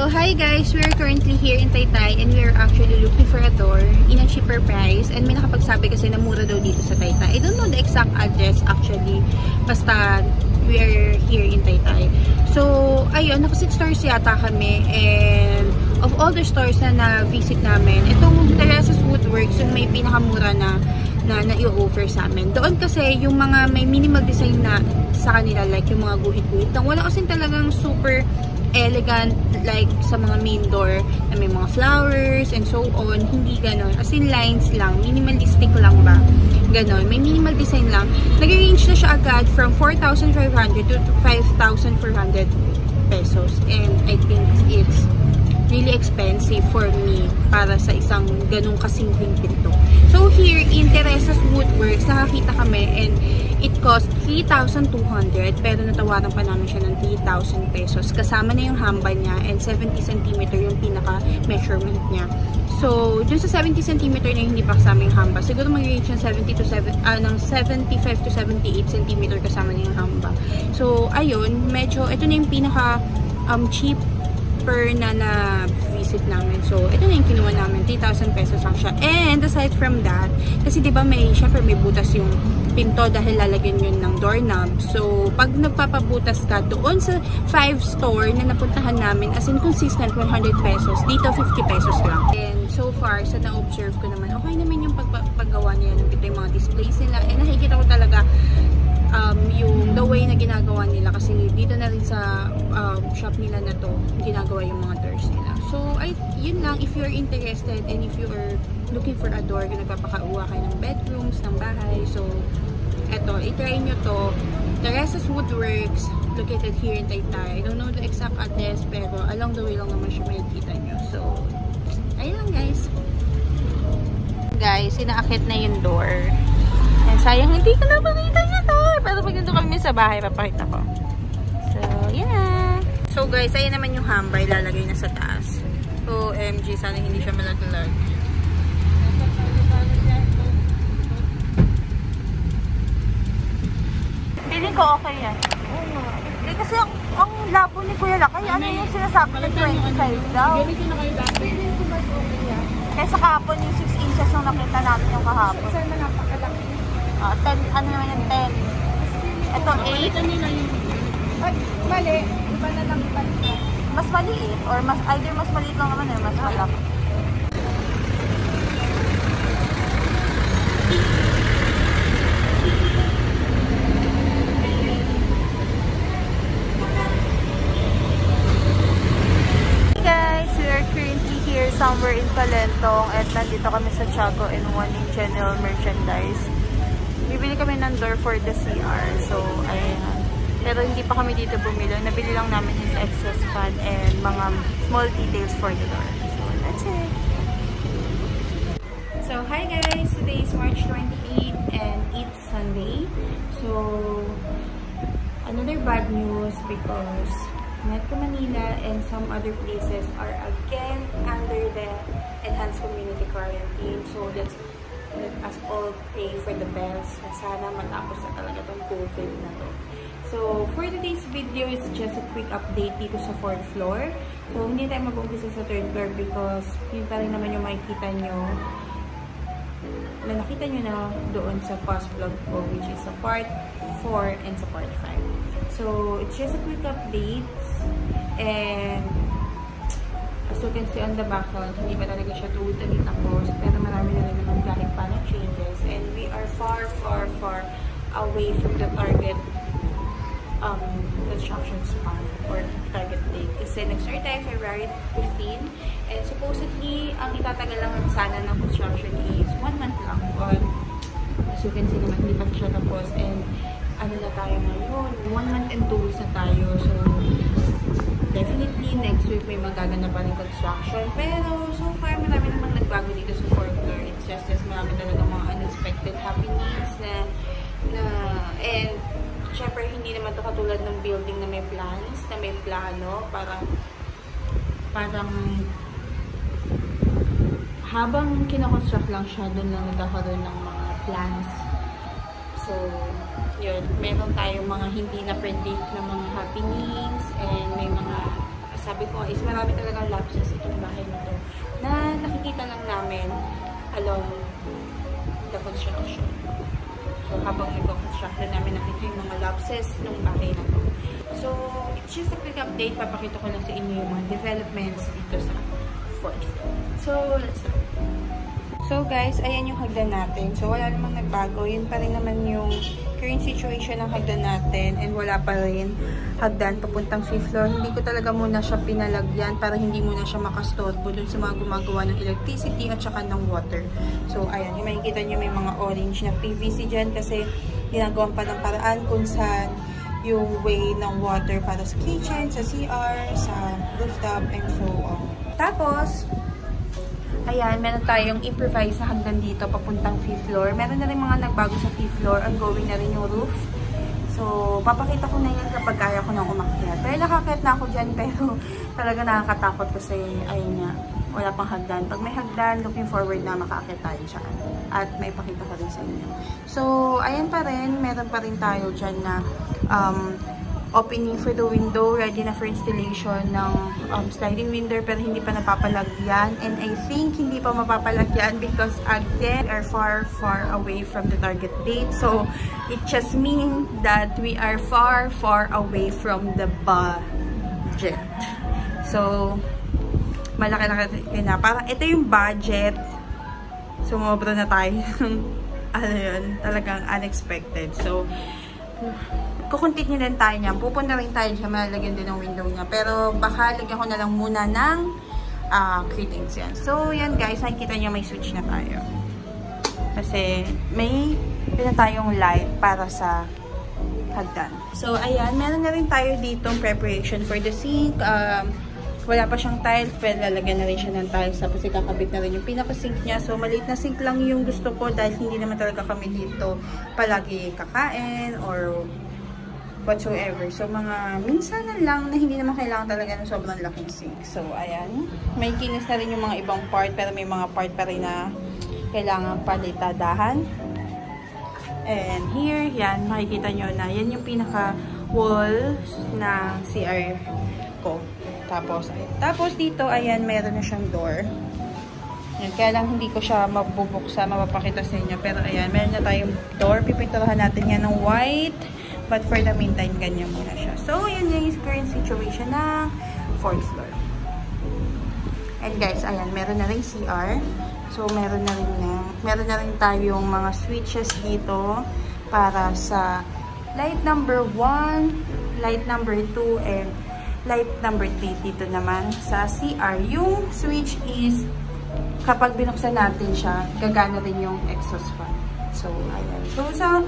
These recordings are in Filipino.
So, hi guys! We are currently here in Taytay and we are actually looking for a door in a cheaper price. And may nakapagsabi kasi na mura daw dito sa Taytay. I don't know the exact address actually. Basta, we are here in Taytay. So, ayun, naka 6 stores yata kami. And of all the stores na na-visit namin, itong Teresa's Woodworks yung may pinakamura na i-offer sa amin. Doon kasi yung mga may minimal design na sa kanila, like yung mga guhit-guhit. Wala kasi talagang super elegant like sa mga main door na may mga flowers and so on. Hindi ganon. As in lines lang. Minimalistic lang ba? Ganon. May minimal design lang. Nag-range na siya agad from 4,500 to 5,400 pesos. And I think it's really expensive for me para sa isang ganong kasimpleng pinto. So here in Teresa's Woodworks, nakakita kami and it cost 3,200 pero natawaran pa namin siya ng 3,000 pesos. Kasama na yung hamba niya and 70 cm yung pinaka measurement niya. So, dun sa 70 cm na hindi pa kasama yung hamba, siguro mag-range ng 75 to 78 cm kasama na yung hamba. So, ayun, medyo, ito na yung pinaka cheap na visit namin. So, ito na yung kinuha namin. 3,000 pesos lang siya. And aside from that, kasi diba syempre may butas yung pinto dahil lalagyan yun ng doorknob. So, pag nagpapabutas ka doon sa 5 store na napuntahan namin, as in consistent 100 pesos, dito 50 pesos lang. And so far, sa na-observe ko naman, okay naman yung paggawa nila ng yung mga displays nila. And nakikita ko talaga yung the way na ginagawa nila kasi dito na rin sa shop nila na to ginagawa yung mga doors nila. So, yun lang, if you're interested and if you are looking for a door, kung nagpapakauwa kayo ng bedrooms, ng bahay, so eto, i-try nyo to. Teresa's Woodworks, located here in Taytay. I don't know the exact address, pero along the way lang naman siya makikita nyo. So, ayun lang guys. Guys, inaakit na yung door. And sayang hindi ko na pakita niya to. Pero pag nandun kami sa bahay, papakita ko. So, yeah. So guys, ayun naman yung hamba. Ilalagay na sa taas. OMG, sana hindi siya malaglag. Feeling ko okay yan. Eh, kasi ang labo ni Kuya Lakay, ano yung sinasabi ng 25 daw? Ganito na kayo dati. Feeling ko mas okay yan. Kaya sa kahapon yung 6 inches nung nakita natin yung kahapon. Sana napakalaki. 10, ano naman yung 10? Ito 8. Ay, mali. Iba na lang iba. Mas maliit or either mas maliit lang naman or mas malaki. Hey guys, we are currently here somewhere in Calentong at nandito kami sa Tiago and 1 in General Merchandise. Bibili kami ng door for the CR. So, ayan. Pero hindi pa kami dito bumili. Nabili lang namin yung excess fan and mga small details for the door. So, that's it. So, hi guys! Today is March 28 and it's Sunday. So, another bad news because Metro Manila and some other places are again under the enhanced community quarantine. So, let us all pray for the best na sana matapos na talaga tong COVID na to. So, for today's video is just a quick update dito sa 4th floor. So, hindi tayo mag-umpisa sa 3rd floor because yun pa rin naman yung makikita nyo na nakita nyo na doon sa past vlog ko, which is sa part 4 and sa part 5. So, it's just a quick update and as you can see on the background, hindi pa talaga siya totally tapos pero marami na rin naman kahit paano changes and we are far away from the target construction span or target date. Kasi nag-start tayo February 15 and supposedly ang itatagal lang sana ng construction is 1 month lang. But as you can see naman, hindi pa siya tapos and ano na tayo ngayon? 1 month and 2 weeks na tayo. So, definitely next week may magaganap pa rin construction. Pero so far, marami namang nagbago dito sa 4th floor. It's just marami talaga mga unexpected happenings and syempre, hindi naman ito katulad ng building na may plans, na may plano, parang habang kinakonstruct lang siya, doon lang nagkakaroon ng mga plans. So, yun, meron tayong mga hindi na-predict na mga happenings and may mga, sabi ko ko is marami talagang lapses itong bahay na to na nakikita lang namin along the construction. So, habang nag-construct na namin nakita yung mga lapses ng bahay na to. So, it's just a quick update. Papakita ko lang sa inyo yung mga developments dito sa 4th floor. So, let's start. So, guys, ayan yung hagdan natin. So, wala namang nagbago. Yun pa rin naman yung current situation ng hagdan natin. And wala pa rin hagdan papuntang 5th floor. Hindi ko talaga muna siya pinalagyan para hindi muna siya makastorbo dun sa mga gumagawa ng electricity at saka ng water. So, ayan. Yung makikita nyo may mga orange na PVC dyan kasi ginagawa pa ng paraan kung saan yung way ng water para sa kitchen, sa CR, sa rooftop, and so on. Tapos, ayan, meron tayong improvise na hagdan dito papuntang 5th floor. Meron na rin mga nagbago sa 5th floor. Ongoing na rin yung roof. So, papakita ko na yan kapag kaya ko nang umakyat. Pero nakakit na ako dyan, pero talaga nakakatakot kasi, ayun nga, wala pang hagdan. Pag may hagdan, looking forward na makakit tayo dyan. At may pakita ko rin sa inyo. So, ayan pa rin. Meron pa rin tayo dyan na opening for the window, ready na for installation ng sliding window pero hindi pa napapalagyan. And I think hindi pa mapapalagyan because again, we are far away from the target date. So, it just means that we are far away from the budget. So, malaki na. Parang ito yung budget. Sumobra na tayo. Ano yun? Talagang unexpected. So, kukuntit nyo din tayo niyan. Pupunta rin tayo siya. Malalagyan din ng window niya. Pero baka lagyan ko na lang muna ng curtains yan. So, yan guys. Nakikita nyo may switch na tayo. Kasi may pina tayong light para sa hagdan. So, ayan. Meron na rin tayo ditong preparation for the sink. Wala pa siyang tiles. Pero lalagyan na rin siya ng tiles. Tapos ikakabit na rin yung pinaka-sink niya. So, maliit na sink lang yung gusto ko dahil hindi naman talaga kami dito palagi kakain or whatsoever. So, mga minsanan lang na hindi naman kailangan talaga ng sobrang laking sink. So, ayan. May kinis na rin yung mga ibang part, pero may mga part pa rin na kailangan palitadahan. And here, yan, makikita nyo na yan yung pinaka-wall na CR ko. Tapos dito, ayan, meron na siyang door. Yan, kaya lang hindi ko siya mabubuksa, mapapakita sa inyo. Pero ayan, meron na tayong door. Pipinturahan natin yan ng white. But for the meantime, ganyan muna siya. So, yan yung current situation na 4th floor. And guys, ayan, meron na rin CR. So, meron na rin tayong mga switches dito para sa light number 1, light number 2, and light number 3 dito naman sa CR. Yung switch is, kapag binuksan natin siya, gagana rin yung exhaust fan. So, ayan. So,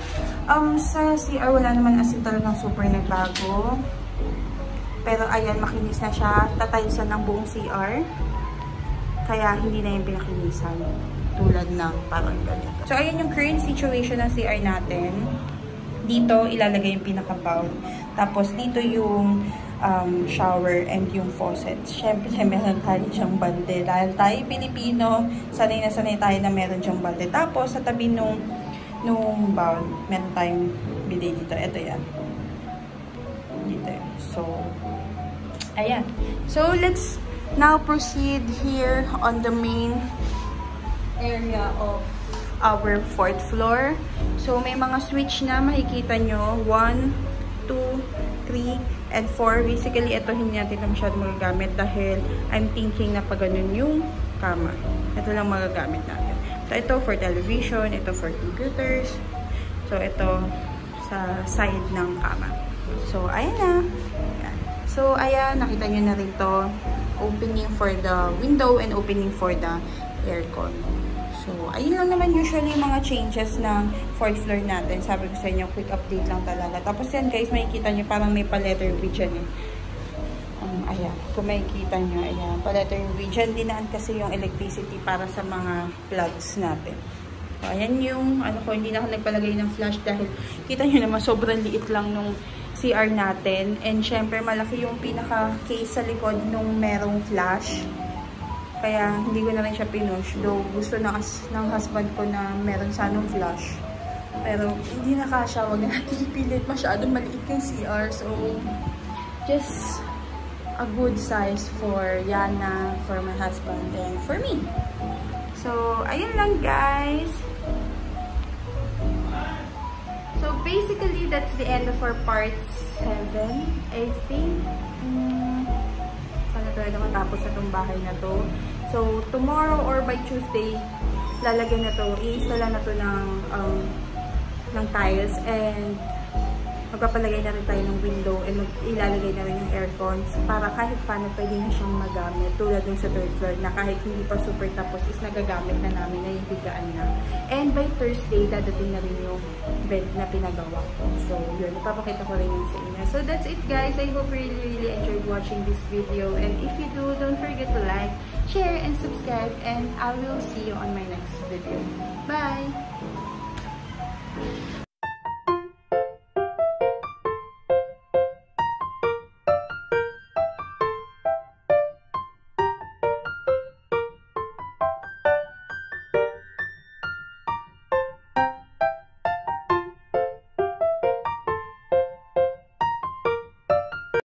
sa CR, wala naman as in talagang super nagbago. Pero, ayan, makinis na siya. Tatayusan ng buong CR. Kaya, hindi na yung pinakinisan. Tulad ng parang ganito. So, ayan yung current situation ng CR natin. Dito, ilalagay yung pinaka-bowl. Tapos, dito yung shower and yung faucet. Siyempre, meron tayo dyang balde. Dahil tayo Pilipino, sanay na sanay tayo na meron dyang balde. Tapos, sa tabi nung bowl, meron tayong bidet dito. Ito yan. Dito. So, ayan. So, let's now proceed here on the main area of our 4th floor. So, may mga switch na makikita nyo. 1, 2, 3, and 4. Basically, ito hindi natin na masyado magagamit dahil I'm thinking na pag ganun yung kama. Ito lang magagamit natin. So, ito for television, ito for computers. So, ito sa side ng kama. So, ayan na. Ayan. So, ayan, nakita nyo na rin to. Opening for the window and opening for the aircon. So, ayun lang naman usually yung mga changes ng 4th floor natin. Sabi ko sa inyo, quick update lang talaga. Tapos yan guys, makikita nyo parang may pa-letter V dyan eh. Ayan, kung makikita nyo, ayan, pa-letter V dyan. Dinaan kasi yung electricity para sa mga plugs natin. So, ayan yung, ano ko, hindi na ako nagpalagay ng flash dahil kita nyo naman sobrang liit lang nung CR natin. And syempre, malaki yung pinaka-case sa likod nung merong flash. Kaya, hindi ko na rin siya pinush. Though, gusto ng husband ko na meron sanang flash. Pero, hindi na kasya. Huwag na natin ipilit. Masyadong maliit yung CR. So, just a good size for Yana, for my husband, and for me. So, ayun lang guys. So, basically, that's the end of our part 7, I think. Sana talaga matapos na itong bahay na to. So, tomorrow or by Tuesday, lalagyan na to, i-install na to ng tiles, and magpapalagay na rin tayo ng window, and ilalagay na rin yung aircon para kahit paano pwede na siyang magamit, tulad dun sa 3rd floor na kahit hindi pa super tapos is nagagamit na namin, na yung higaan na. And by Thursday, dadating na rin yung bed na pinagawa ko. So, yun, ipapakita ko rin yun sa inyo. So, that's it guys. I hope you really enjoyed watching this video, and if you do, don't forget to like, share, and subscribe, and I will see you on my next video. Bye!